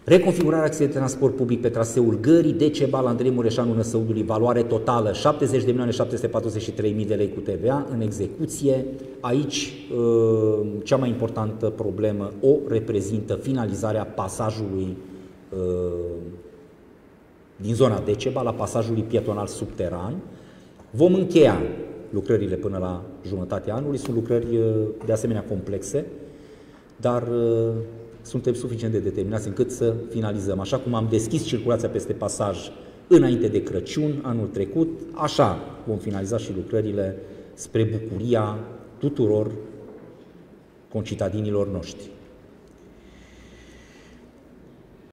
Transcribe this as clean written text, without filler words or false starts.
Reconfigurarea axei de transport public pe traseul Gării, Decebal, Andrei Mureșanu, Năsăudului, valoare totală 70.743.000 de lei cu TVA în execuție. Aici cea mai importantă problemă o reprezintă finalizarea pasajului din zona Decebal, a pasajului pietonal subteran. Vom încheia lucrările până la jumătatea anului, sunt lucrări de asemenea complexe, dar suntem suficient de determinați încât să finalizăm. Așa cum am deschis circulația peste pasaj înainte de Crăciun, anul trecut, așa vom finaliza și lucrările spre bucuria tuturor concitadinilor noștri.